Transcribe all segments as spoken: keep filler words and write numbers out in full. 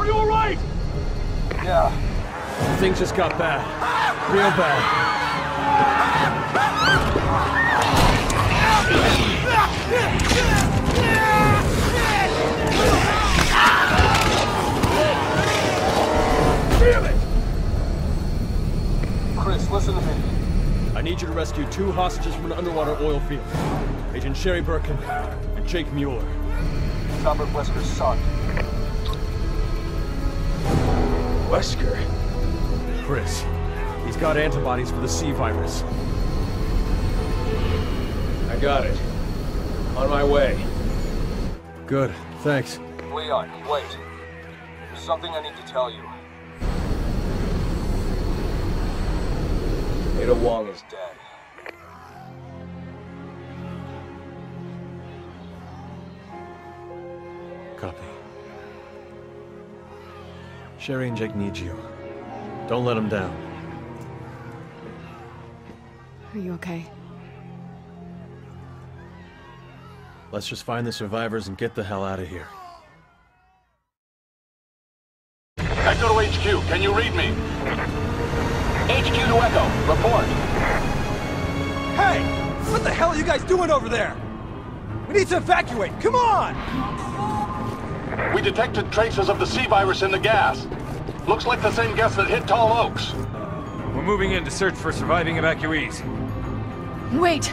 you alright? Yeah. Things just got bad. Real bad. Damn it! Chris, listen to me. I need you to rescue two hostages from an underwater oil field. Agent Sherry Birkin and Jake Mueller. Robert Wesker's son. Wesker? Chris. He's got antibodies for the C virus. I got it. On my way. Good, thanks. Leon, wait. There's something I need to tell you. Ada Wong is Dead. Copy. Sherry and Jake need you. Don't let them down. Are you okay? Let's just find the survivors and get the hell out of here. Echo to H Q, can you read me? H Q to Echo, report. Hey! What the hell are you guys doing over there? We need to evacuate, come on! We detected traces of the C virus in the gas. Looks like the same gas that hit Tall Oaks. We're moving in to search for surviving evacuees. Wait!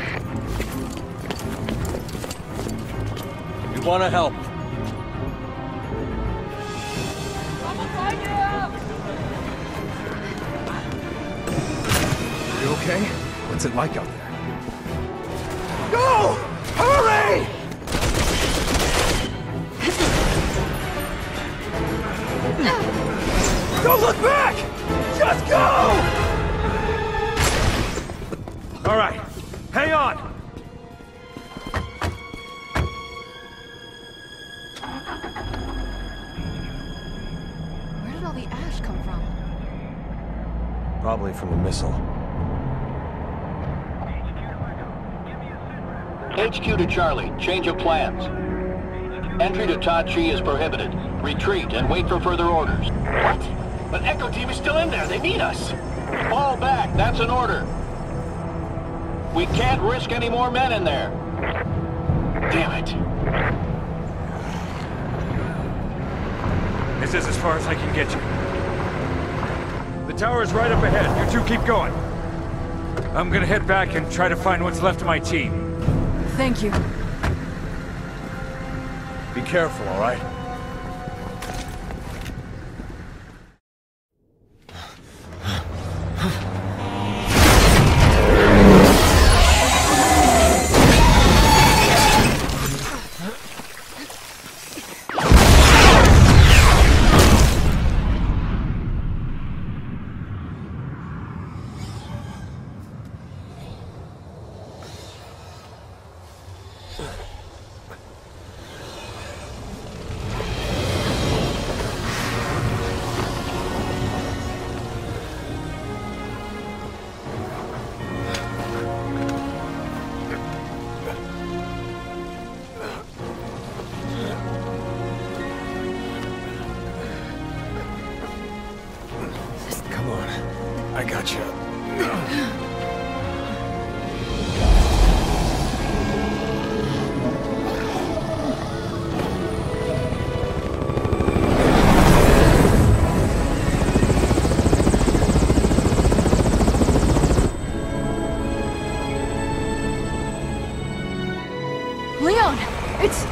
We want to help. You okay? What's it like out there? Go! Hurry! Don't look back! Just go! All right, hang on! Where did all the ash come from? Probably from the missile. H Q to Charlie, change of plans. Entry to Tachi is prohibited. Retreat and wait for further orders. What? But Echo Team is still in there. They need us. Fall back. That's an order. We can't risk any more men in there. Damn it. This is as far as I can get you. The tower is right up ahead. You two keep going. I'm gonna head back and try to find what's left of my team. Thank you. Be careful, all right? I got you. Leon! It's...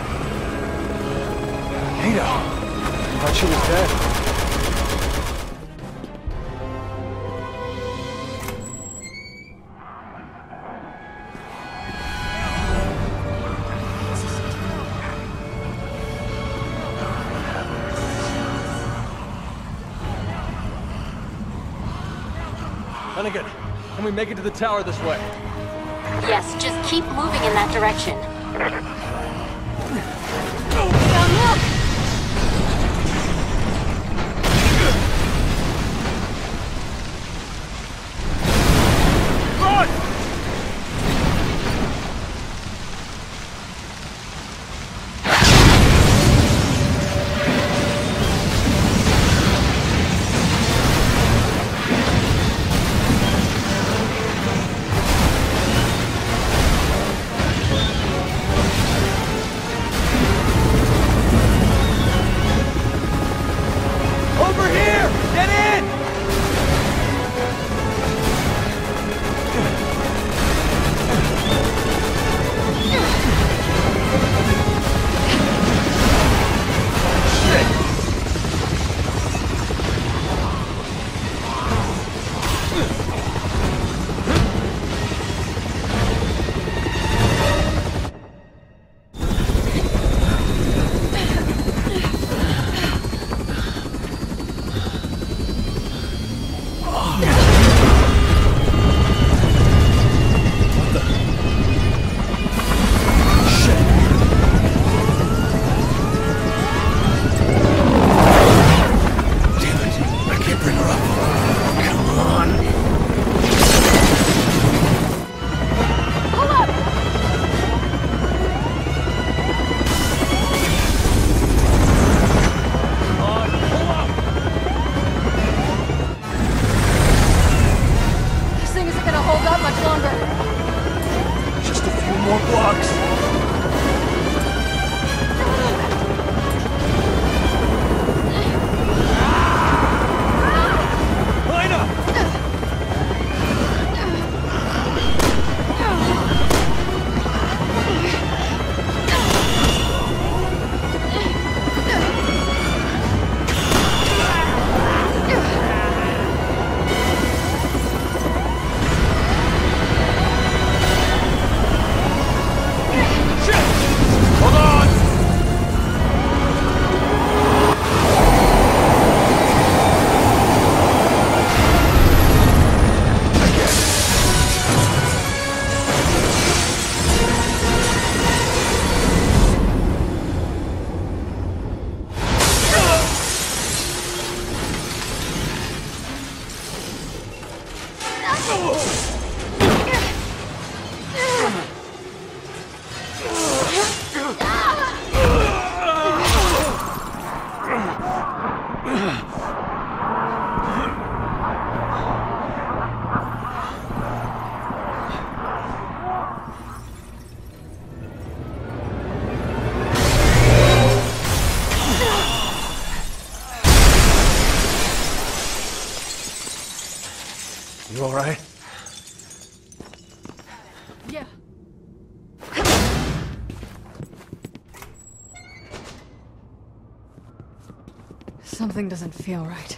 Ada! I thought she was dead. Hunnigan, can we make it to the tower this way? Yes, just keep moving in that direction. Leon, look! Something doesn't feel right.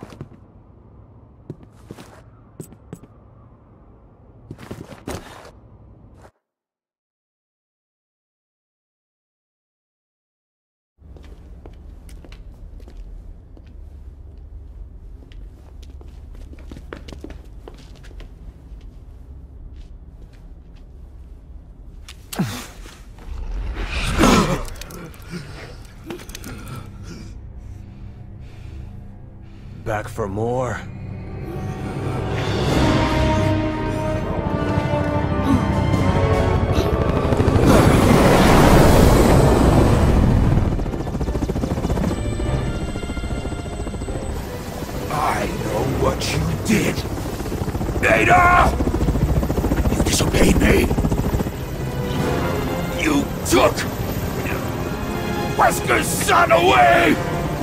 Back for more. I know what you did. Ada! You disobeyed me. You took Wesker's son away!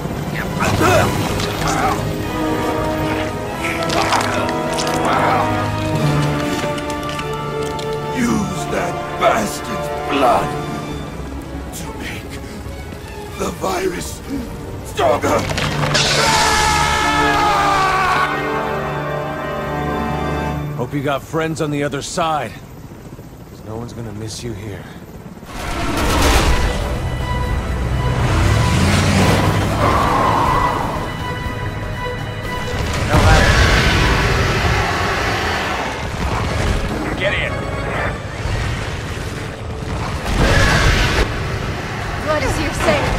Use that bastard's blood to make the virus stronger! Hope you got friends on the other side. 'Cause no one's gonna miss you here. Get in. Glad to see you're safe.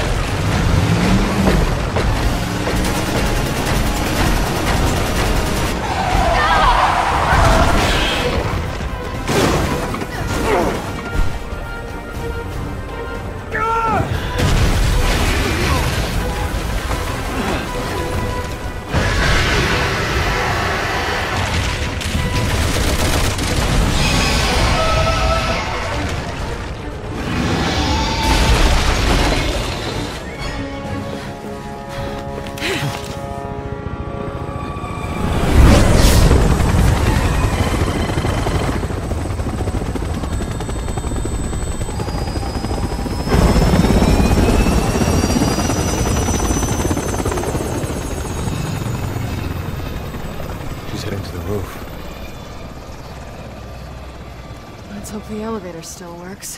Let's hope the elevator still works.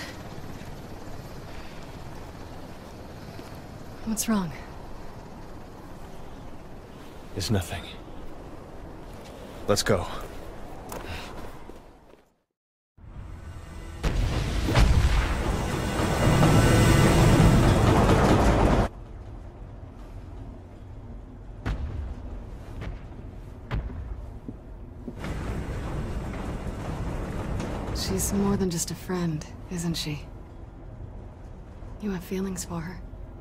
What's wrong? It's nothing. Let's go. She's more than just a friend, isn't she? You have feelings for her.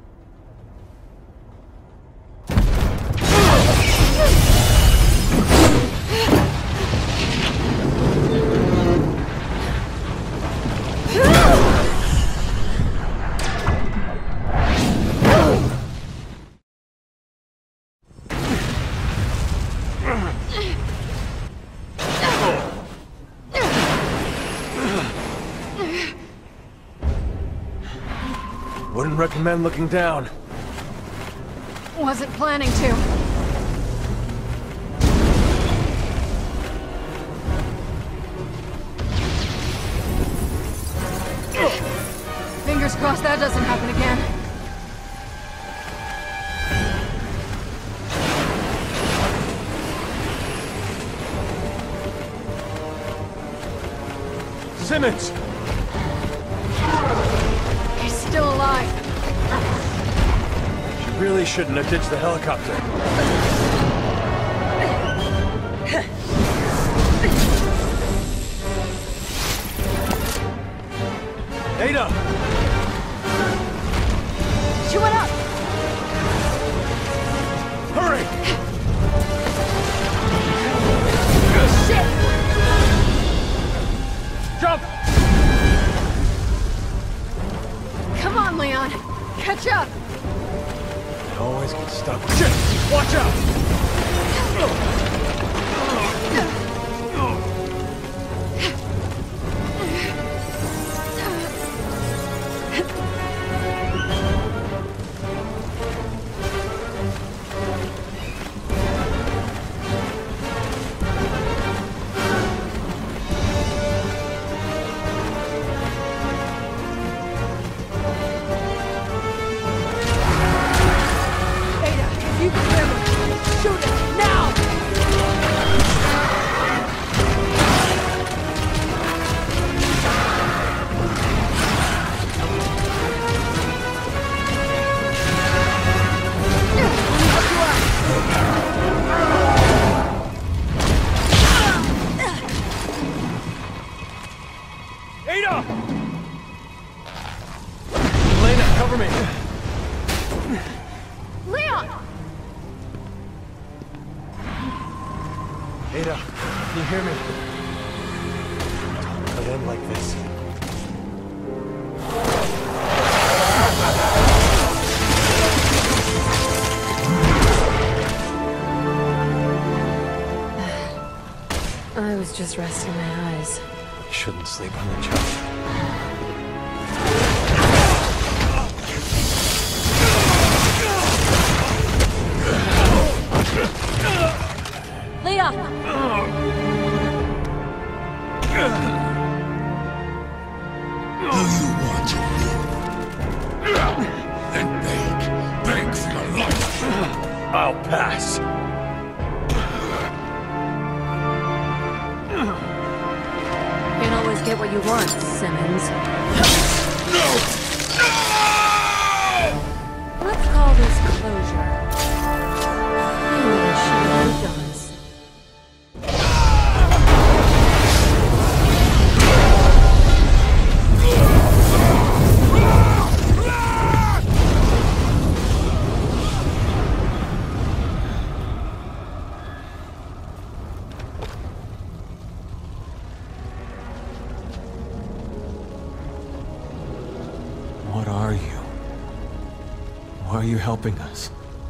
Wouldn't recommend looking down. Wasn't planning to. Fingers crossed that doesn't happen again. Simmons! He's still alive. She really shouldn't have ditched the helicopter. Ada! She went up! Hurry! Shit! Jump! Come on, Leon. Catch up! I always get stuck. Shit! Watch out! cover me! Leon! Ada, can you hear me? Don't let it end like this. I was just resting my eyes. You shouldn't sleep on the job. Leon! Do you want to live? Then beg, beg for your life. I'll pass. Can't always get what you want, Simmons. No! Let's call this closure. You really should have moved on us. What are you? Why are you helping us?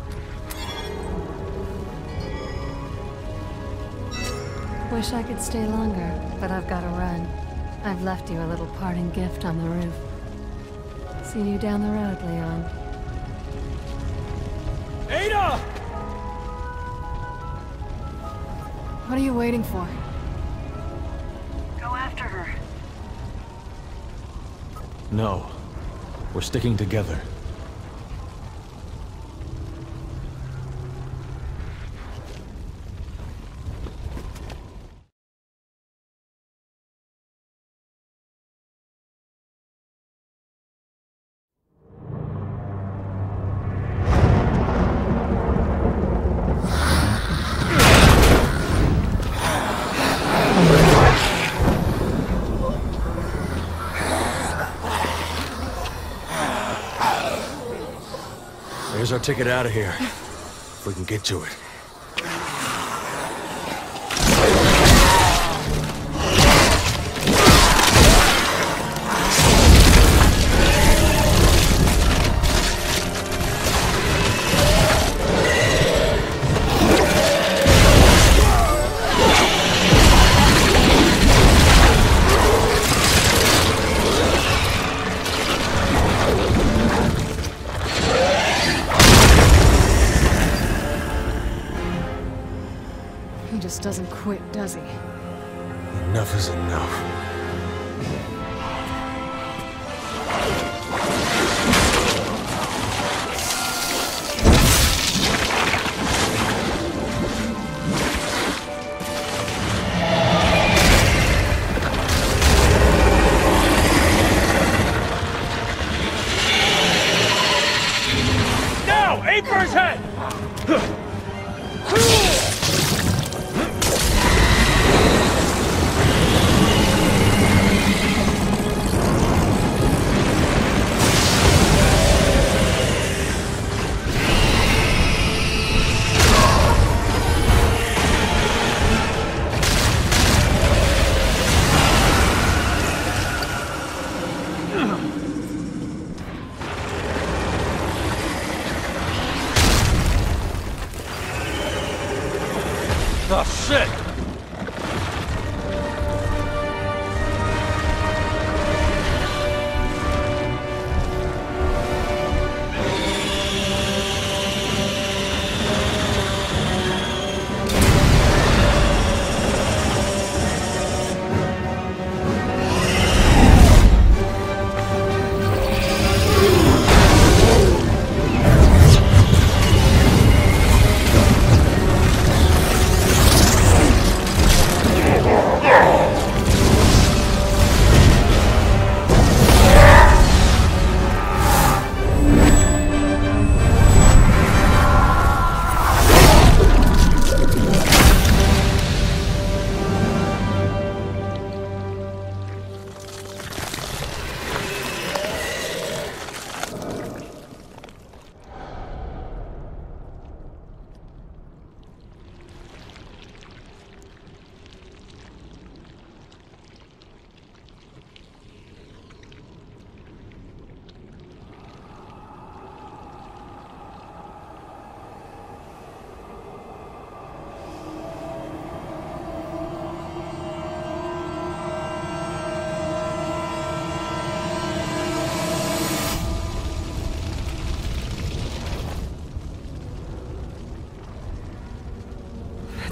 Wish I could stay longer, but I've got to run. I've left you a little parting gift on the roof. See you down the road, Leon. Ada! What are you waiting for? Go after her. No. We're sticking together. Here's our ticket out of here. If we can get to it. He just doesn't quit, does he? Enough is enough. Now! Aim for his head!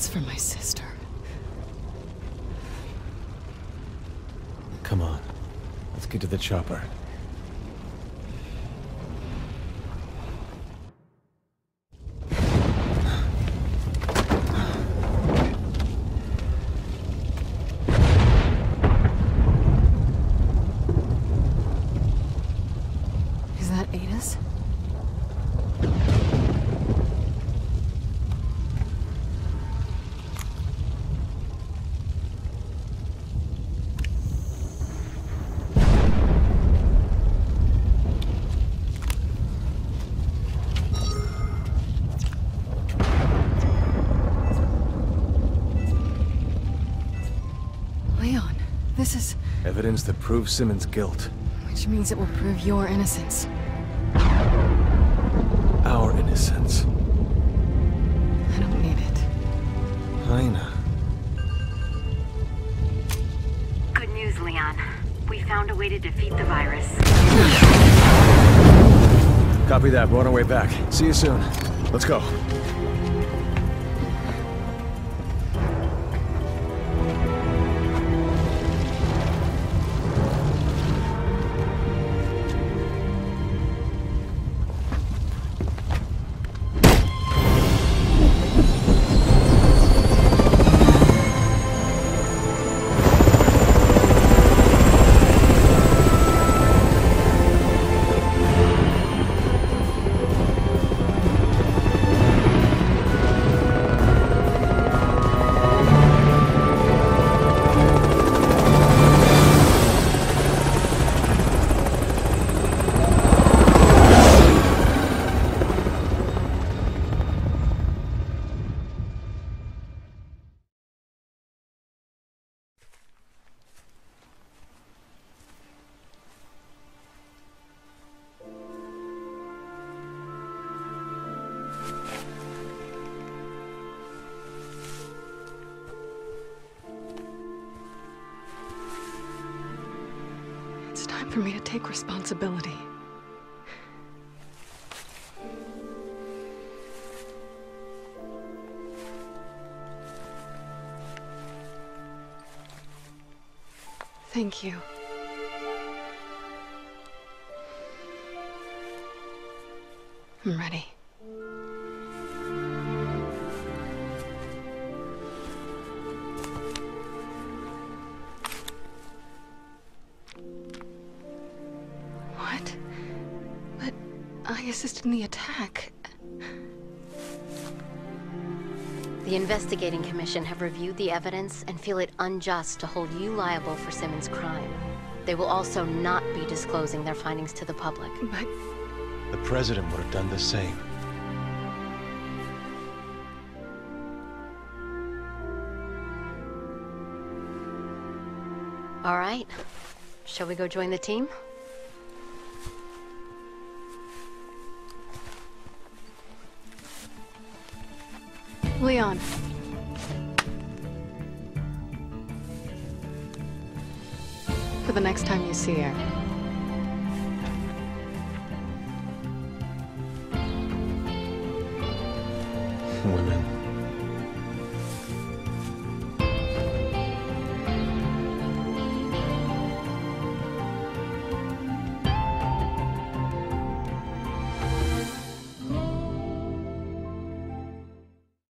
That's for my sister. Come on. Let's get to the chopper. Is that Ada's? Leon, this is... Evidence that proves Simmons' guilt. Which means it will prove your innocence. Our innocence. I don't need it. Helena. Good news, Leon. We found a way to defeat the virus. Copy that. We're on our way back. See you soon. Let's go. It's time for me to take responsibility. Thank you. I'm ready. What? But I assisted in the attack. The Investigating Commission have reviewed the evidence and feel it unjust to hold you liable for Simmons' crime. They will also not be disclosing their findings to the public. But... The President would have done the same. All right. Shall we go join the team? Leon. For the next time you see her. Women.